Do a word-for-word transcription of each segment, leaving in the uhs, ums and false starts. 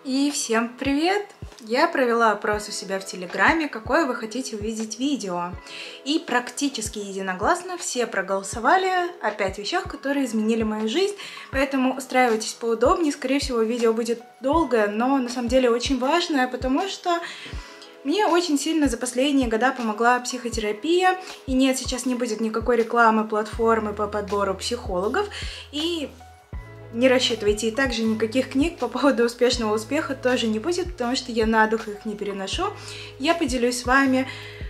И всем привет! Я провела опрос у себя в Телеграме, какое вы хотите увидеть видео. И практически единогласно все проголосовали о пяти вещах, которые изменили мою жизнь. Поэтому устраивайтесь поудобнее. Скорее всего, видео будет долгое, но на самом деле очень важное, потому что мне очень сильно за последние года помогла психотерапия. И нет, сейчас не будет никакой рекламы платформы по подбору психологов. И не рассчитывайте, и также никаких книг по поводу успешного успеха тоже не будет, потому что я на дух их не переношу. Я поделюсь с вами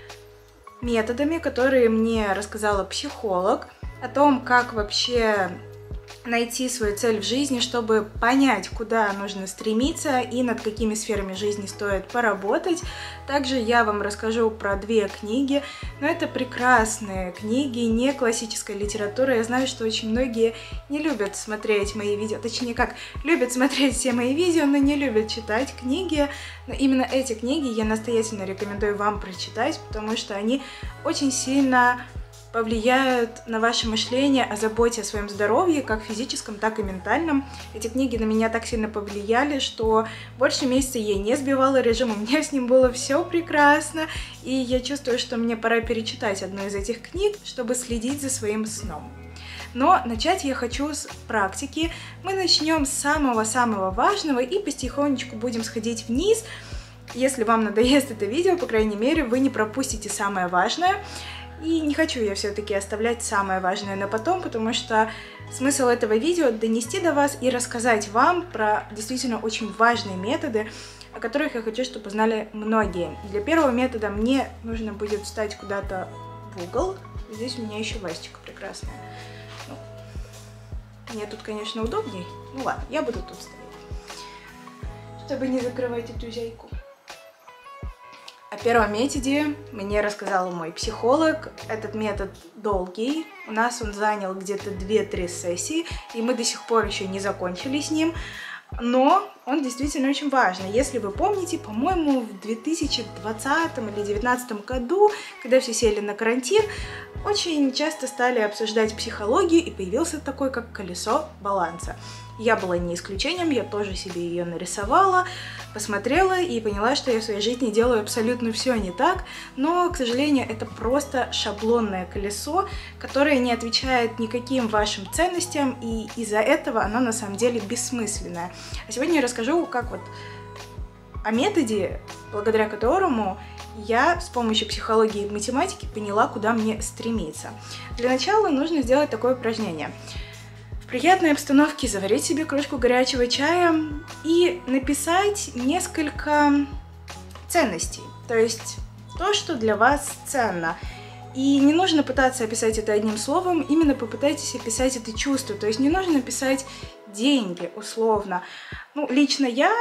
методами, которые мне рассказала психолог, о том, как вообще найти свою цель в жизни, чтобы понять, куда нужно стремиться и над какими сферами жизни стоит поработать. Также я вам расскажу про две книги, но это прекрасные книги, не классическая литература. Я знаю, что очень многие не любят смотреть мои видео, точнее как, любят смотреть все мои видео, но не любят читать книги. Но именно эти книги я настоятельно рекомендую вам прочитать, потому что они очень сильно повлияют на ваше мышление о заботе о своем здоровье, как физическом, так и ментальном. Эти книги на меня так сильно повлияли, что больше месяца я не сбивала режим, у меня с ним было все прекрасно, и я чувствую, что мне пора перечитать одну из этих книг, чтобы следить за своим сном. Но начать я хочу с практики. Мы начнем с самого-самого важного и потихонечку будем сходить вниз. Если вам надоест это видео, по крайней мере, вы не пропустите самое важное. И не хочу я все-таки оставлять самое важное на потом, потому что смысл этого видео — донести до вас и рассказать вам про действительно очень важные методы, о которых я хочу, чтобы узнали многие. Для первого метода мне нужно будет встать куда-то в угол. Здесь у меня еще вазочка прекрасная. Ну, мне тут, конечно, удобней. Ну ладно, я буду тут стоять, чтобы не закрывать эту зяйку. О первом методе мне рассказал мой психолог. Этот метод долгий. У нас он занял где-то две-три сессии, и мы до сих пор еще не закончили с ним. Но он действительно очень важный. Если вы помните, по-моему, в две тысячи двадцатом или две тысячи девятнадцатом году, когда все сели на карантин, очень часто стали обсуждать психологию, и появился такой, как колесо баланса. Я была не исключением, я тоже себе ее нарисовала, посмотрела и поняла, что я в своей жизни делаю абсолютно все не так, но, к сожалению, это просто шаблонное колесо, которое не отвечает никаким вашим ценностям, и из-за этого оно на самом деле бессмысленное. А сегодня я расскажу, как вот о методе, благодаря которому я с помощью психологии и математики поняла, куда мне стремиться. Для начала нужно сделать такое упражнение. В приятной обстановке заварить себе кружку горячего чая и написать несколько ценностей, то есть то, что для вас ценно. И не нужно пытаться описать это одним словом, именно попытайтесь описать это чувство, то есть не нужно писать деньги условно. Ну, лично я...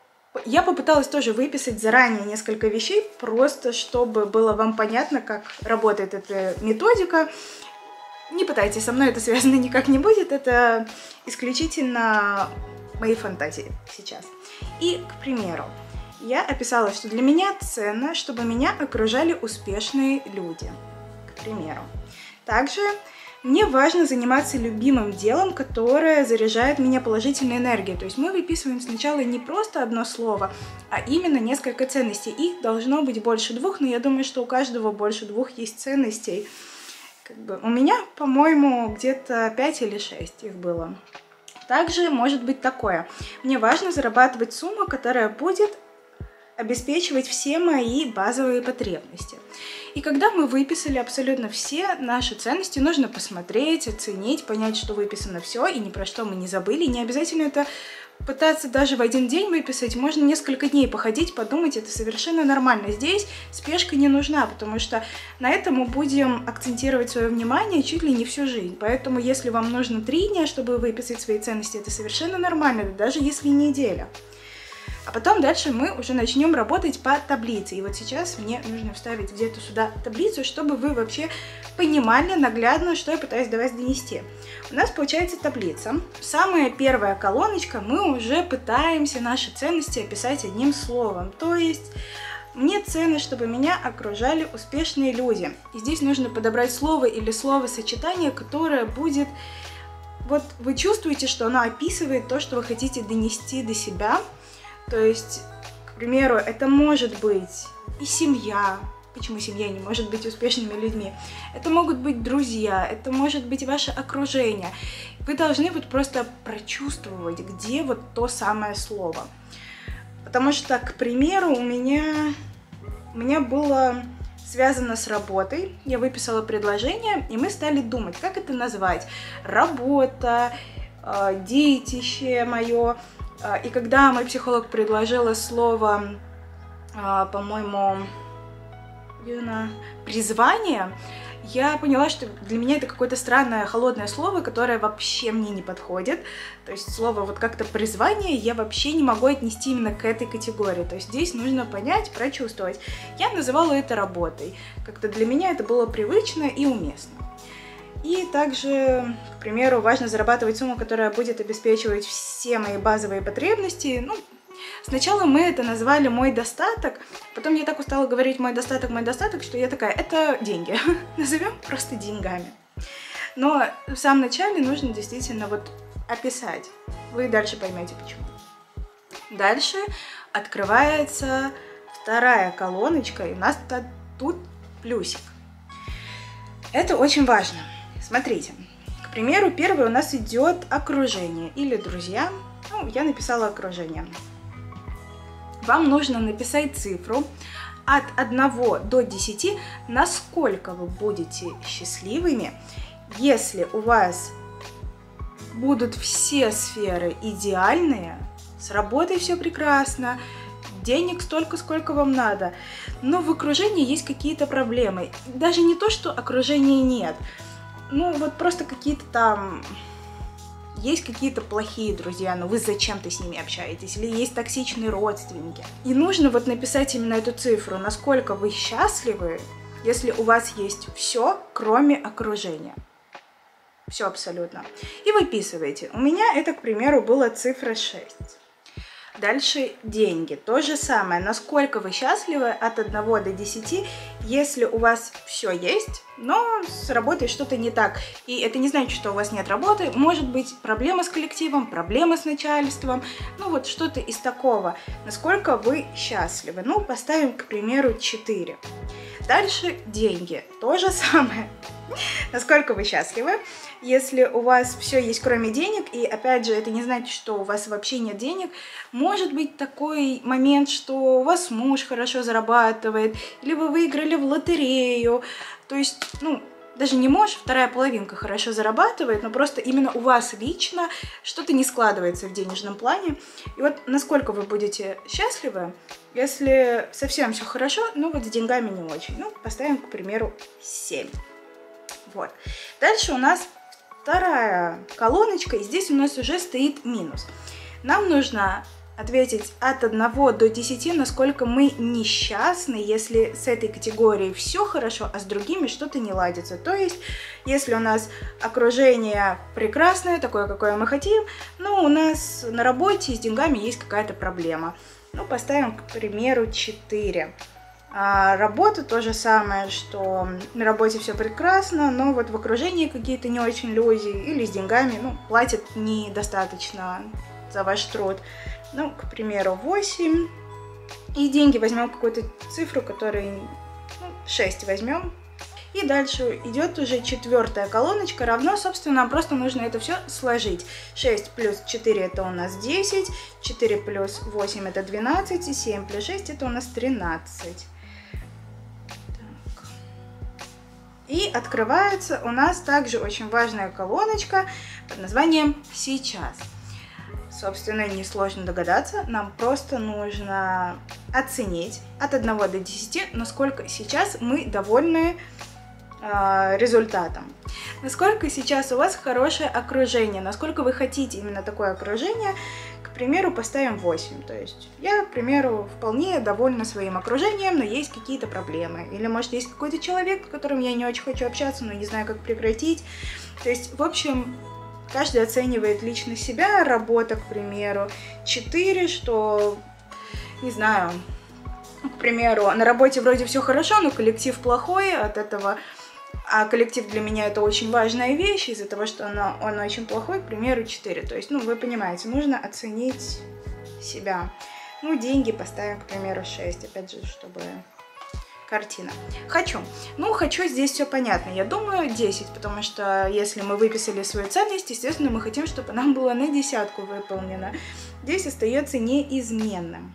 Я попыталась тоже выписать заранее несколько вещей, просто чтобы было вам понятно, как работает эта методика. Не пытайтесь, со мной это связано никак не будет, это исключительно мои фантазии сейчас. И, к примеру, я описала, что для меня ценно, чтобы меня окружали успешные люди, к примеру. Также мне важно заниматься любимым делом, которое заряжает меня положительной энергией. То есть мы выписываем сначала не просто одно слово, а именно несколько ценностей. Их должно быть больше двух, но я думаю, что у каждого больше двух есть ценностей. Как бы у меня, по-моему, где-то пять или шесть их было. Также может быть такое. Мне важно зарабатывать сумму, которая будет обеспечивать все мои базовые потребности. И когда мы выписали абсолютно все наши ценности, нужно посмотреть, оценить, понять, что выписано все, и ни про что мы не забыли. Не обязательно это пытаться даже в один день выписать, можно несколько дней походить, подумать, это совершенно нормально. Здесь спешка не нужна, потому что на этом мы будем акцентировать свое внимание чуть ли не всю жизнь. Поэтому, если вам нужно три дня, чтобы выписать свои ценности, это совершенно нормально, даже если неделя. А потом дальше мы уже начнем работать по таблице. И вот сейчас мне нужно вставить где-то сюда таблицу, чтобы вы вообще понимали наглядно, что я пытаюсь до вас донести. У нас получается таблица. Самая первая колоночка, мы уже пытаемся наши ценности описать одним словом. То есть мне ценно, чтобы меня окружали успешные люди. И здесь нужно подобрать слово или словосочетание, которое будет... Вот вы чувствуете, что оно описывает то, что вы хотите донести до себя. То есть, к примеру, это может быть и семья. Почему семья не может быть успешными людьми? Это могут быть друзья, это может быть ваше окружение. Вы должны вот просто прочувствовать, где вот то самое слово. Потому что, к примеру, у меня, у меня было связано с работой. Я выписала предложение, и мы стали думать, как это назвать. Работа, детище мое. И когда мой психолог предложила слово, по-моему, призвание, я поняла, что для меня это какое-то странное холодное слово, которое вообще мне не подходит. То есть слово вот как-то призвание я вообще не могу отнести именно к этой категории. То есть здесь нужно понять, прочувствовать. Я называла это работой. Как-то для меня это было привычно и уместно. И также, к примеру, важно зарабатывать сумму, которая будет обеспечивать все мои базовые потребности. Ну, сначала мы это назвали «мой достаток», потом я так устала говорить «мой достаток, мой достаток», что я такая, это деньги, назовем просто деньгами. Но в самом начале нужно действительно вот описать, вы дальше поймете почему. Дальше открывается вторая колоночка, и у нас тут плюсик. Это очень важно. Смотрите, к примеру, первый у нас идет окружение или друзья. Ну, я написала окружение. Вам нужно написать цифру от одного до десяти, насколько вы будете счастливыми, если у вас будут все сферы идеальные, с работой все прекрасно, денег столько, сколько вам надо, но в окружении есть какие-то проблемы. Даже не то, что окружения нет, ну вот просто какие-то там... Есть какие-то плохие друзья, но вы зачем-то с ними общаетесь, или есть токсичные родственники. И нужно вот написать именно эту цифру, насколько вы счастливы, если у вас есть все, кроме окружения. Все абсолютно. И выписываете. У меня это, к примеру, была цифра шесть. Дальше деньги. То же самое. Насколько вы счастливы от одного до десяти, если у вас все есть, но с работой что-то не так. И это не значит, что у вас нет работы. Может быть проблема с коллективом, проблема с начальством. Ну вот что-то из такого. Насколько вы счастливы. Ну, поставим, к примеру, четыре. Дальше деньги. То же самое. Насколько вы счастливы, если у вас все есть, кроме денег, и опять же, это не значит, что у вас вообще нет денег. Может быть такой момент, что у вас муж хорошо зарабатывает, или вы выиграли в лотерею. То есть, ну, даже не муж, вторая половинка хорошо зарабатывает, но просто именно у вас лично что-то не складывается в денежном плане. И вот насколько вы будете счастливы, если совсем все хорошо, но вот с деньгами не очень. Ну, поставим, к примеру, семь. Вот. Дальше у нас вторая колоночка, и здесь у нас уже стоит минус. Нам нужно ответить от одного до десяти, насколько мы несчастны, если с этой категорией все хорошо, а с другими что-то не ладится. То есть, если у нас окружение прекрасное, такое, какое мы хотим, но у нас на работе с деньгами есть какая-то проблема. Ну, поставим, к примеру, четыре. А работа то же самое, что на работе все прекрасно, но вот в окружении какие-то не очень люди, или с деньгами, ну, платят недостаточно за ваш труд. Ну, к примеру, восемь. И деньги возьмем какую-то цифру, которую, ну, шесть возьмем. И дальше идет уже четвертая колоночка, равно, собственно, нам просто нужно это все сложить. шесть плюс четыре это у нас десять, четыре плюс восемь это двенадцать, и семь плюс шесть это у нас тринадцать. Так. И открывается у нас также очень важная колоночка под названием «Сейчас». Собственно, несложно догадаться, нам просто нужно оценить от одного до десяти, насколько сейчас мы довольны э, результатом. Насколько сейчас у вас хорошее окружение, насколько вы хотите именно такое окружение. К примеру, поставим восемь. То есть я, к примеру, вполне довольна своим окружением, но есть какие-то проблемы. Или, может, есть какой-то человек, с которым я не очень хочу общаться, но не знаю, как прекратить. То есть, в общем... Каждый оценивает лично себя, работа, к примеру, четыре, что, не знаю, к примеру, на работе вроде все хорошо, но коллектив плохой, от этого, а коллектив для меня это очень важная вещь, из-за того, что он, он очень плохой, к примеру, четыре. То есть, ну, вы понимаете, нужно оценить себя. Ну, деньги поставим, к примеру, шесть, опять же, чтобы картина. Хочу. Ну, хочу, здесь все понятно. Я думаю, десять, потому что если мы выписали свою ценность, естественно, мы хотим, чтобы она была на десятку выполнена. Здесь остается неизменным.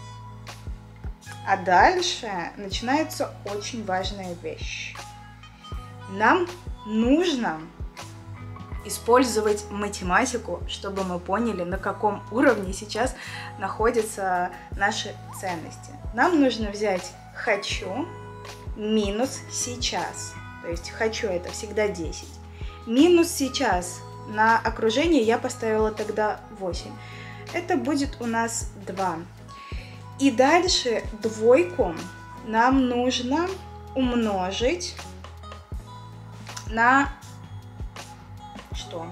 А дальше начинается очень важная вещь. Нам нужно использовать математику, чтобы мы поняли, на каком уровне сейчас находятся наши ценности. Нам нужно взять «хочу» минус «сейчас». То есть «хочу» — это всегда десять. Минус «сейчас» на окружение я поставила тогда восемь. Это будет у нас два. И дальше двойку нам нужно умножить на что?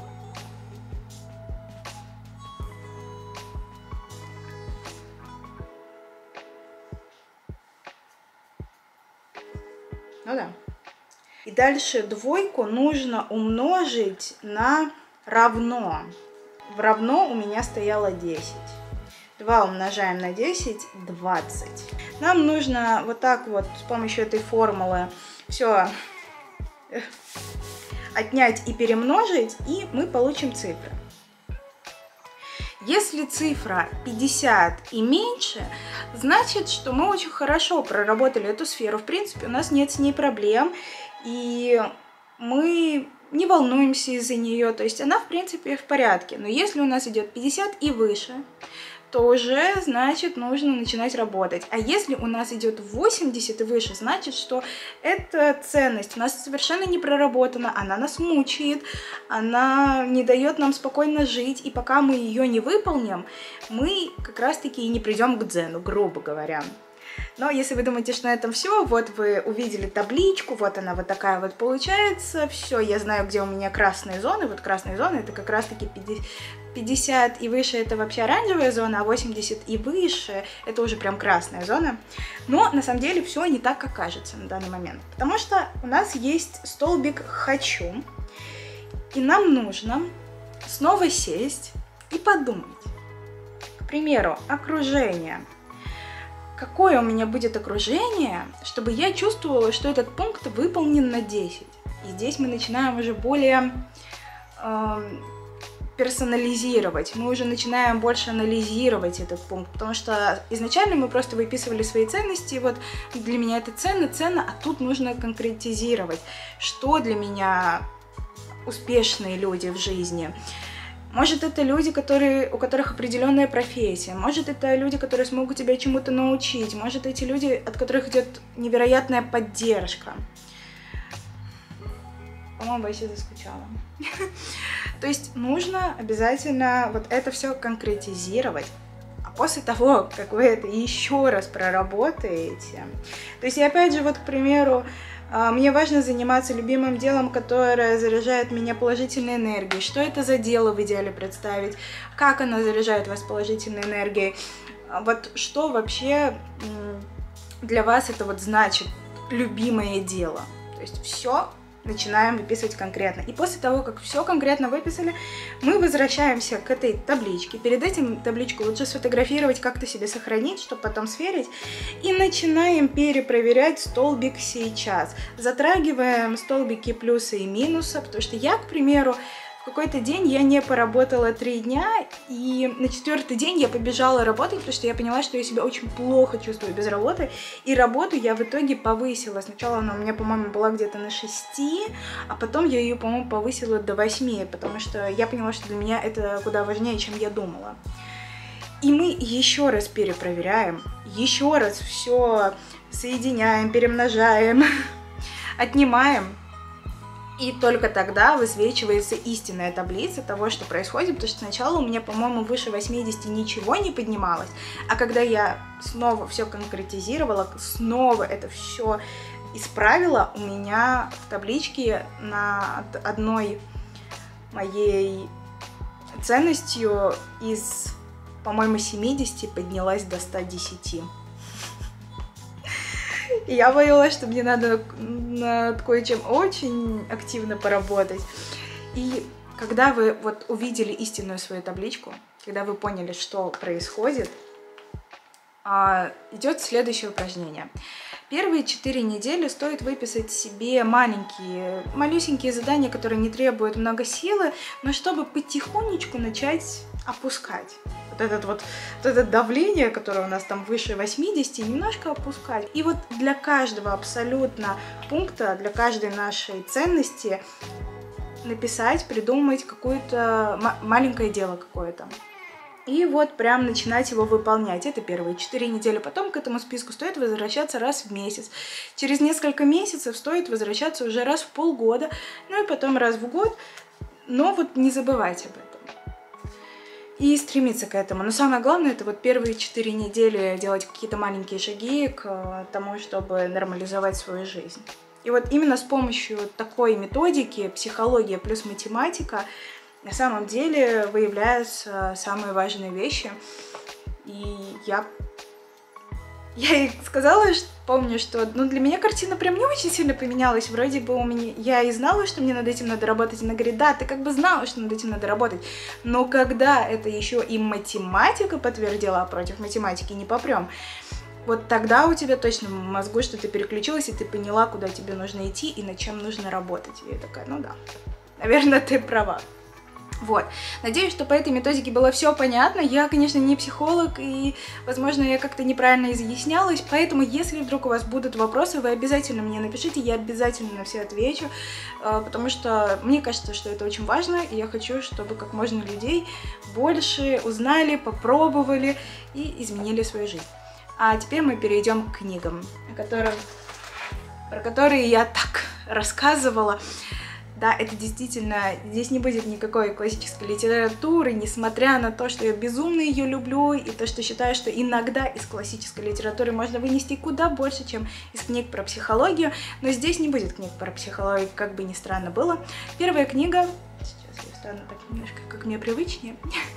Ну да. И дальше двойку нужно умножить на равно. В равно у меня стояло десять. два умножаем на десять, двадцать. Нам нужно вот так вот с помощью этой формулы все отнять и перемножить, и мы получим цифры. Если цифра пятьдесят и меньше, значит, что мы очень хорошо проработали эту сферу. В принципе, у нас нет с ней проблем, и мы не волнуемся из-за нее. То есть она, в принципе, в порядке. Но если у нас идет пятьдесят и выше, то уже, значит, нужно начинать работать. А если у нас идет восемьдесят и выше, значит, что эта ценность у нас совершенно не проработана, она нас мучает, она не дает нам спокойно жить, и пока мы ее не выполним, мы как раз-таки и не придем к дзену, грубо говоря. Но если вы думаете, что на этом все, вот вы увидели табличку, вот она вот такая вот получается, все, я знаю, где у меня красные зоны, вот красные зоны это как раз-таки пятьдесят и выше это вообще оранжевая зона, а восемьдесят и выше это уже прям красная зона. Но на самом деле все не так, как кажется на данный момент, потому что у нас есть столбик «хочу», и нам нужно снова сесть и подумать. К примеру, окружение. Какое у меня будет окружение, чтобы я чувствовала, что этот пункт выполнен на десять. И здесь мы начинаем уже более э, персонализировать, мы уже начинаем больше анализировать этот пункт, потому что изначально мы просто выписывали свои ценности, и вот для меня это ценно, ценно, а тут нужно конкретизировать, что для меня успешные люди в жизни. Может, это люди, которые, у которых определенная профессия, может, это люди, которые смогут тебя чему-то научить, может, эти люди, от которых идет невероятная поддержка. По-моему, вообще заскучала. То есть нужно обязательно вот это все конкретизировать. А после того, как вы это еще раз проработаете, то есть, и опять же, вот, к примеру, мне важно заниматься любимым делом, которое заряжает меня положительной энергией. Что это за дело в идеале представить? Как оно заряжает вас положительной энергией? Вот что вообще для вас это вот значит любимое дело? То есть все начинаем выписывать конкретно. И после того, как все конкретно выписали, мы возвращаемся к этой табличке. Перед этим табличку лучше сфотографировать, как-то себе сохранить, чтобы потом сверить. И начинаем перепроверять столбик «сейчас». Затрагиваем столбики плюса и минуса, потому что я, к примеру, в какой-то день я не поработала три дня, и на четвертый день я побежала работать, потому что я поняла, что я себя очень плохо чувствую без работы, и работу я в итоге повысила. Сначала она у меня, по-моему, была где-то на шести, а потом я ее, по-моему, повысила до восьми, потому что я поняла, что для меня это куда важнее, чем я думала. И мы еще раз перепроверяем, еще раз все соединяем, перемножаем, отнимаем. И только тогда высвечивается истинная таблица того, что происходит, потому что сначала у меня, по-моему, выше восьмидесяти ничего не поднималось, а когда я снова все конкретизировала, снова это все исправила, у меня в табличке над одной моей ценностью из, по-моему, семидесяти поднялась до ста десяти. И я поняла, что мне надо над кое-чем очень активно поработать. И когда вы вот увидели истинную свою табличку, когда вы поняли, что происходит, идет следующее упражнение. Первые четыре недели стоит выписать себе маленькие, малюсенькие задания, которые не требуют много силы, но чтобы потихонечку начать опускать. Вот, этот вот, вот это давление, которое у нас там выше восьмидесяти, немножко опускать. И вот для каждого абсолютно пункта, для каждой нашей ценности написать, придумать какое-то маленькое дело какое-то. И вот прям начинать его выполнять. Это первые четыре недели. Потом к этому списку стоит возвращаться раз в месяц. Через несколько месяцев стоит возвращаться уже раз в полгода. Ну и потом раз в год. Но вот не забывать об этом. И стремиться к этому. Но самое главное, это вот первые четыре недели делать какие-то маленькие шаги к тому, чтобы нормализовать свою жизнь. И вот именно с помощью такой методики, психология плюс математика, на самом деле выявляются самые важные вещи. И я, я и сказала, что, помню, что ну, для меня картина прям не очень сильно поменялась. Вроде бы у меня я и знала, что мне над этим надо работать. Она говорит, да, ты как бы знала, что над этим надо работать. Но когда это еще и математика подтвердила, а против математики не попрем, вот тогда у тебя точно в мозгу что-то переключилось, и ты поняла, куда тебе нужно идти и над чем нужно работать. И я такая, ну да, наверное, ты права. Вот. Надеюсь, что по этой методике было все понятно. Я, конечно, не психолог, и, возможно, я как-то неправильно изъяснялась, поэтому, если вдруг у вас будут вопросы, вы обязательно мне напишите, я обязательно на все отвечу, потому что мне кажется, что это очень важно, и я хочу, чтобы как можно людей больше узнали, попробовали и изменили свою жизнь. А теперь мы перейдем к книгам, о которых, про которые я так рассказывала. Да, это действительно, здесь не будет никакой классической литературы, несмотря на то, что я безумно ее люблю, и то, что считаю, что иногда из классической литературы можно вынести куда больше, чем из книг про психологию, но здесь не будет книг про психологию, как бы ни странно было. Первая книга, сейчас я встану так немножко, как мне привычнее.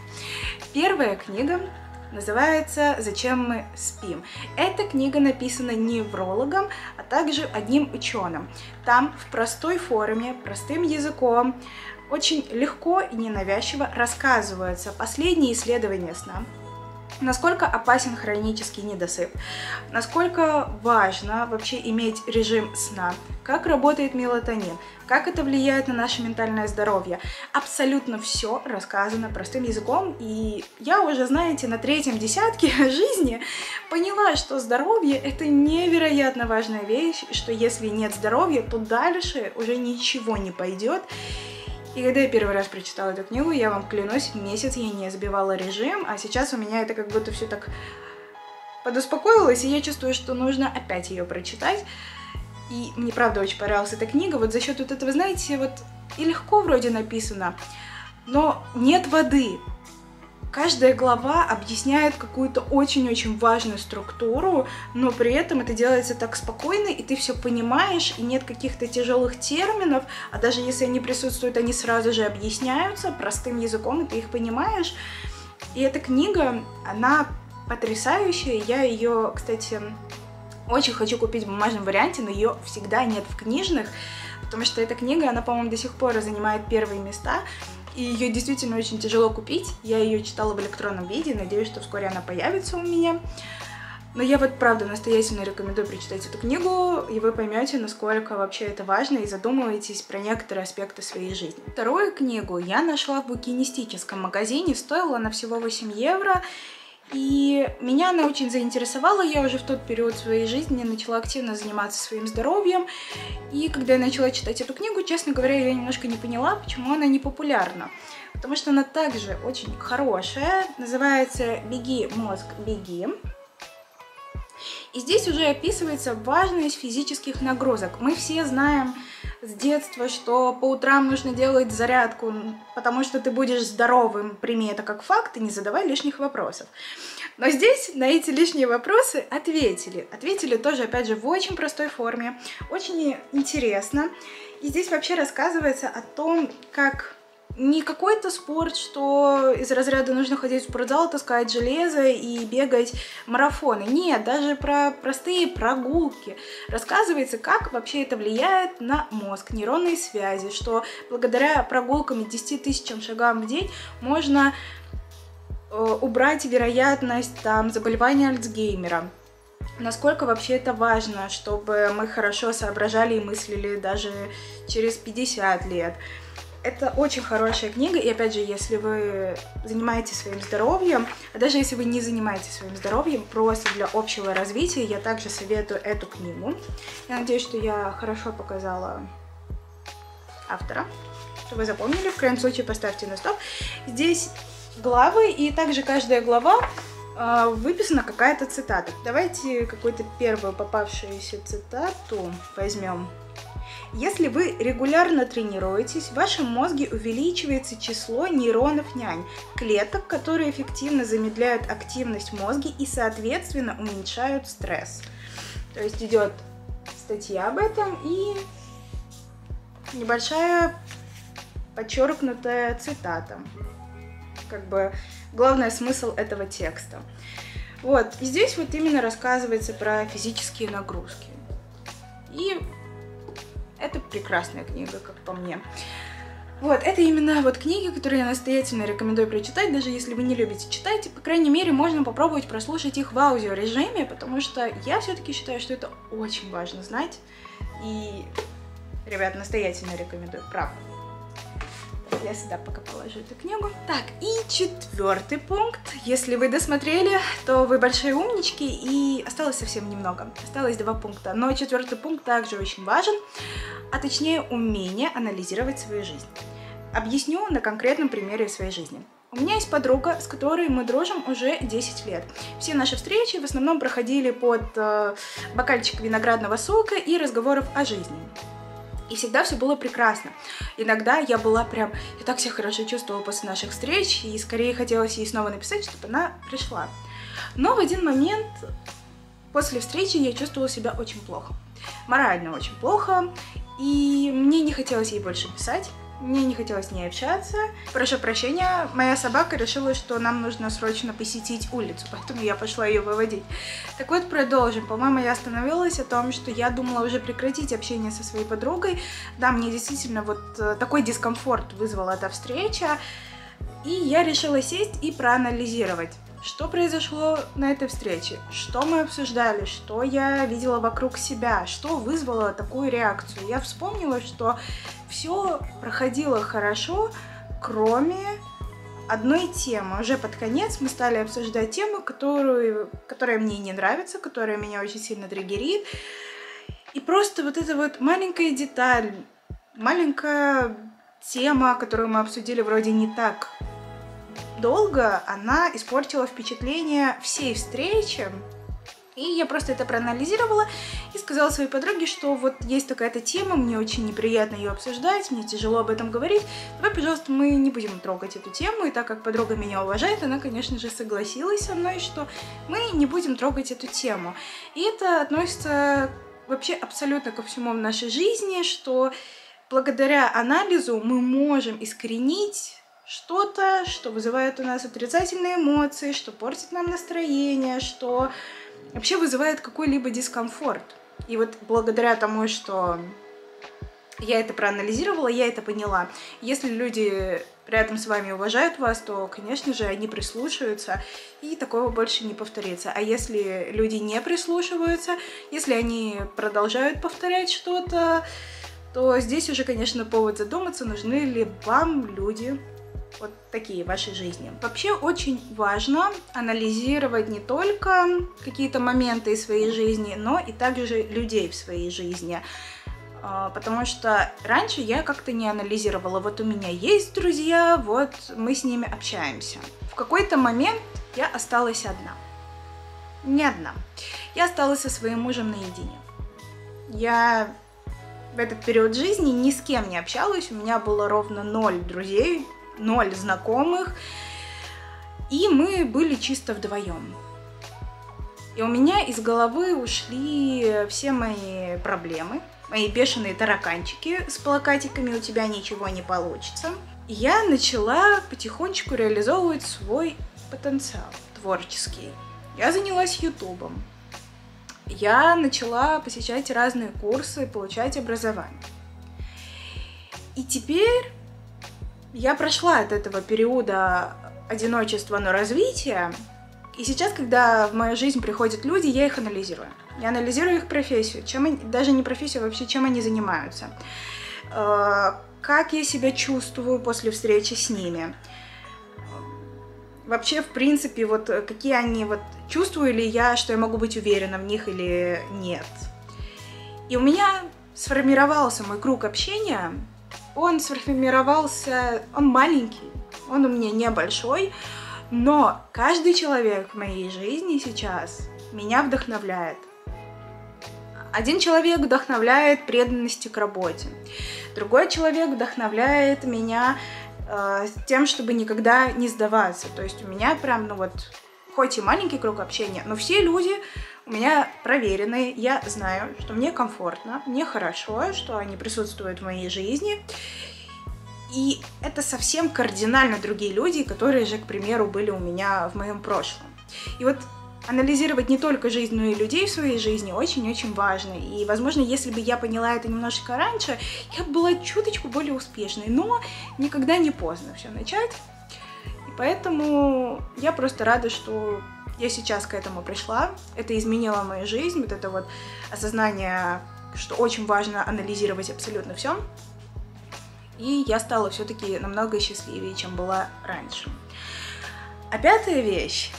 Первая книга называется «Зачем мы спим?». Эта книга написана неврологом, а также одним ученым. Там в простой форме, простым языком, очень легко и ненавязчиво рассказываются последние исследования сна. Насколько опасен хронический недосып, насколько важно вообще иметь режим сна, как работает мелатонин, как это влияет на наше ментальное здоровье. Абсолютно все рассказано простым языком, и я уже, знаете, на третьем десятке жизни поняла, что здоровье — это невероятно важная вещь, что если нет здоровья, то дальше уже ничего не пойдет. И когда я первый раз прочитала эту книгу, я вам клянусь, месяц я не сбивала режим, а сейчас у меня это как будто все так подуспокоилось, и я чувствую, что нужно опять ее прочитать. И мне правда очень понравилась эта книга, вот за счет вот этого, знаете, вот и легко вроде написано, но нет воды. Каждая глава объясняет какую-то очень-очень важную структуру, но при этом это делается так спокойно, и ты все понимаешь, и нет каких-то тяжелых терминов, а даже если они присутствуют, они сразу же объясняются простым языком, и ты их понимаешь. И эта книга, она потрясающая, я ее, кстати, очень хочу купить в бумажном варианте, но ее всегда нет в книжных, потому что эта книга, она, по-моему, до сих пор занимает первые места. И ее действительно очень тяжело купить. Я ее читала в электронном виде, надеюсь, что вскоре она появится у меня. Но я вот правда настоятельно рекомендую прочитать эту книгу, и вы поймете, насколько вообще это важно, и задумываетесь про некоторые аспекты своей жизни. Вторую книгу я нашла в букинистическом магазине, стоила она всего восемь евро. И меня она очень заинтересовала, я уже в тот период своей жизни начала активно заниматься своим здоровьем. И когда я начала читать эту книгу, честно говоря, я немножко не поняла, почему она не популярна. Потому что она также очень хорошая, называется «Беги, мозг, беги». И здесь уже описывается важность физических нагрузок. Мы все знаем с детства, что по утрам нужно делать зарядку, потому что ты будешь здоровым. Прими это как факт и не задавай лишних вопросов. Но здесь на эти лишние вопросы ответили. Ответили тоже, опять же, в очень простой форме, очень интересно. И здесь вообще рассказывается о том, как не какой-то спорт, что из разряда нужно ходить в спортзал, таскать железо и бегать марафоны. Нет, даже про простые прогулки. Рассказывается, как вообще это влияет на мозг, нейронные связи, что благодаря прогулкам и десяти тысячам шагам в день можно убрать вероятность там заболевания Альцгеймера. Насколько вообще это важно, чтобы мы хорошо соображали и мыслили даже через пятьдесят лет. Это очень хорошая книга, и опять же, если вы занимаетесь своим здоровьем, а даже если вы не занимаетесь своим здоровьем, просто для общего развития, я также советую эту книгу. Я надеюсь, что я хорошо показала автора, что вы запомнили. В крайнем случае поставьте на стоп. Здесь главы, и также каждая глава э, выписана какая-то цитата. Давайте какую-то первую попавшуюся цитату возьмем. Если вы регулярно тренируетесь, в вашем мозге увеличивается число нейронов-нянь, клеток, которые эффективно замедляют активность мозга и, соответственно, уменьшают стресс. То есть идет статья об этом и небольшая подчеркнутая цитата. Как бы главный смысл этого текста. Вот, и здесь вот именно рассказывается про физические нагрузки. И это прекрасная книга, как по мне. Вот, это именно вот книги, которые я настоятельно рекомендую прочитать, даже если вы не любите читать. По крайней мере, можно попробовать прослушать их в аудиорежиме, потому что я все-таки считаю, что это очень важно знать. И, ребят, настоятельно рекомендую, правда. Я сюда пока положу эту книгу. Так, и четвертый пункт. Если вы досмотрели, то вы большие умнички, и осталось совсем немного. Осталось два пункта. Но четвертый пункт также очень важен, а точнее умение анализировать свою жизнь. Объясню на конкретном примере своей жизни. У меня есть подруга, с которой мы дружим уже десять лет. Все наши встречи в основном проходили под э, бокальчик виноградного сока и разговоров о жизни. И всегда все было прекрасно. Иногда я была прям... Я так себя хорошо чувствовала после наших встреч, и скорее хотелось ей снова написать, чтобы она пришла. Но в один момент после встречи я чувствовала себя очень плохо. Морально очень плохо. И мне не хотелось ей больше писать. Мне не хотелось с ней общаться. Прошу прощения, моя собака решила, что нам нужно срочно посетить улицу, поэтому я пошла ее выводить. Так вот, продолжим. По-моему, я остановилась о том, что я думала уже прекратить общение со своей подругой. Да, мне действительно вот такой дискомфорт вызвала эта встреча. И я решила сесть и проанализировать, что произошло на этой встрече, что мы обсуждали, что я видела вокруг себя, что вызвало такую реакцию. Я вспомнила, что все проходило хорошо, кроме одной темы. Уже под конец мы стали обсуждать тему, которую, которая мне не нравится, которая меня очень сильно триггерит. И просто вот эта вот маленькая деталь, маленькая тема, которую мы обсудили вроде не так долго, она испортила впечатление всей встречи. И я просто это проанализировала и сказала своей подруге, что вот есть такая-то тема, мне очень неприятно ее обсуждать, мне тяжело об этом говорить. Давай, пожалуйста, мы не будем трогать эту тему. И так как подруга меня уважает, она, конечно же, согласилась со мной, что мы не будем трогать эту тему. И это относится вообще абсолютно ко всему в нашей жизни, что благодаря анализу мы можем искоренить что-то, что вызывает у нас отрицательные эмоции, что портит нам настроение, что вообще вызывает какой-либо дискомфорт. И вот благодаря тому, что я это проанализировала, я это поняла. Если люди рядом с вами уважают вас, то, конечно же, они прислушаются, и такого больше не повторится. А если люди не прислушиваются, если они продолжают повторять что-то, то здесь уже, конечно, повод задуматься, нужны ли вам люди вот такие в вашей жизни. Вообще очень важно анализировать не только какие-то моменты из своей жизни, но и также людей в своей жизни. Потому что раньше я как-то не анализировала. Вот у меня есть друзья, вот мы с ними общаемся. В какой-то момент я осталась одна. Не одна. Я осталась со своим мужем наедине. Я в этот период жизни ни с кем не общалась. У меня было ровно ноль друзей, ноль знакомых, и мы были чисто вдвоем. И у меня из головы ушли все мои проблемы, мои бешеные тараканчики с плакатиками «У тебя ничего не получится». И я начала потихонечку реализовывать свой потенциал творческий. Я занялась ютубом. Я начала посещать разные курсы, получать образование. И теперь я прошла от этого периода одиночество, но развитие. И сейчас, когда в мою жизнь приходят люди, я их анализирую. Я анализирую их профессию, чем они, даже не профессию, а вообще чем они занимаются. Как я себя чувствую после встречи с ними. Вообще, в принципе, вот какие они, вот чувствую ли я, что я могу быть уверена в них или нет. И у меня сформировался мой круг общения. Он сформировался, он маленький, он у меня небольшой, но каждый человек в моей жизни сейчас меня вдохновляет. Один человек вдохновляет преданностью к работе, другой человек вдохновляет меня э, тем, чтобы никогда не сдаваться. То есть у меня прям, ну вот, хоть и маленький круг общения, но все люди у меня проверенные, я знаю, что мне комфортно, мне хорошо, что они присутствуют в моей жизни. И это совсем кардинально другие люди, которые же, к примеру, были у меня в моем прошлом. И вот анализировать не только жизнь, но и людей в своей жизни очень-очень важно. И, возможно, если бы я поняла это немножечко раньше, я бы была чуточку более успешной. Но никогда не поздно все начать. И поэтому я просто рада, что я сейчас к этому пришла. Это изменило мою жизнь. Вот это вот осознание, что очень важно анализировать абсолютно все. И я стала все-таки намного счастливее, чем была раньше. А пятая вещь.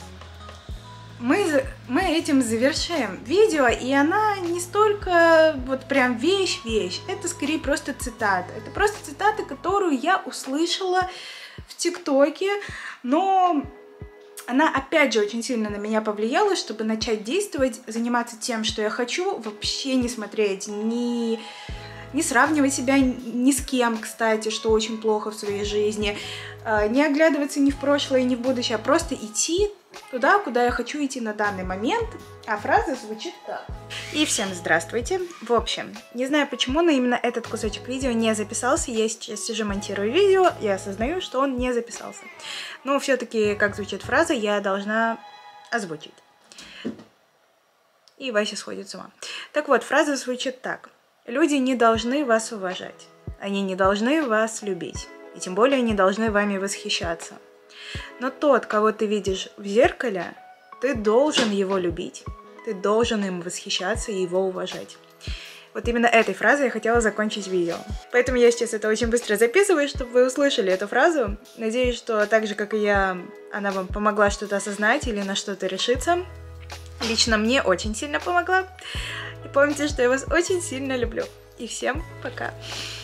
Мы, мы этим завершаем видео, и она не столько вот прям вещь-вещь, это скорее просто цитата. Это просто цитата, которую я услышала в ТикТоке, но она опять же очень сильно на меня повлияла, чтобы начать действовать, заниматься тем, что я хочу, вообще не смотреть, не, не сравнивать себя ни с кем, кстати, что очень плохо в своей жизни, не оглядываться ни в прошлое, ни в будущее, а просто идти туда, куда я хочу идти на данный момент. А фраза звучит так. И всем здравствуйте. В общем, не знаю почему, но именно этот кусочек видео не записался. Я сейчас сижу, монтирую видео, и осознаю, что он не записался. Но все-таки, как звучит фраза, я должна озвучить. И Вася сходит с ума. Так вот, фраза звучит так. Люди не должны вас уважать. Они не должны вас любить. И тем более не должны вами восхищаться. Но тот, кого ты видишь в зеркале, ты должен его любить, ты должен им восхищаться и его уважать. Вот именно этой фразой я хотела закончить видео. Поэтому я сейчас это очень быстро записываю, чтобы вы услышали эту фразу. Надеюсь, что так же, как и я, она вам помогла что-то осознать или на что-то решиться. Лично мне очень сильно помогла. И помните, что я вас очень сильно люблю. И всем пока!